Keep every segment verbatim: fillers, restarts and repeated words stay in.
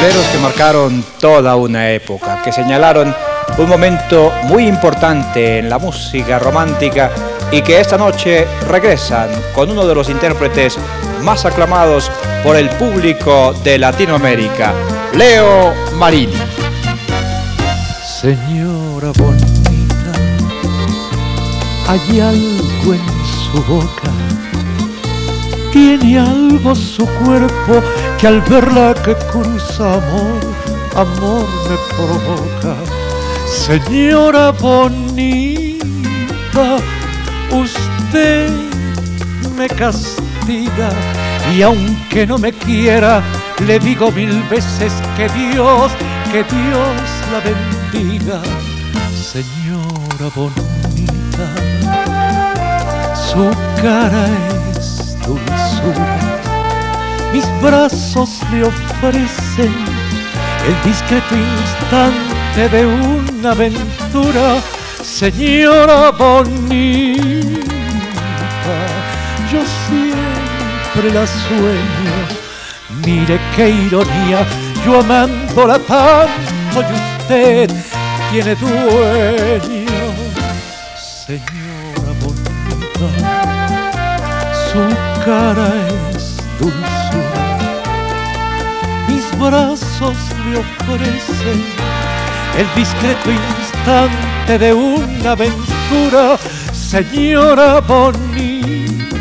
boleros que marcaron toda una época, que señalaron un momento muy importante en la música romántica y que esta noche regresan con uno de los intérpretes más aclamados por el público de Latinoamérica, Leo Marini. Señora bonita, hay algo en su boca, tiene algo su cuerpo que al verla que cruza amor, amor me provoca. Señora bonita, usted me castiga y aunque no me quiera, le digo mil veces que Dios, que Dios la bendiga. Señora bonita, su cara es dulzura, mis brazos le ofrecen el discreto instante de una aventura. Señora bonita, yo siempre la sueño, mire qué ironía, yo amándola tanto y usted tiene dueño. Señora bonita, su cara es dulzura, mis brazos le ofrecen el discreto instante de una aventura. Señora bonita,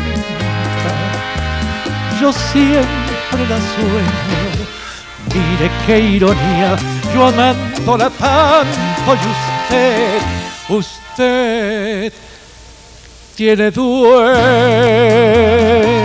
yo siempre la sueño, mire qué ironía, yo amándola tanto y usted, usted tiene dueño.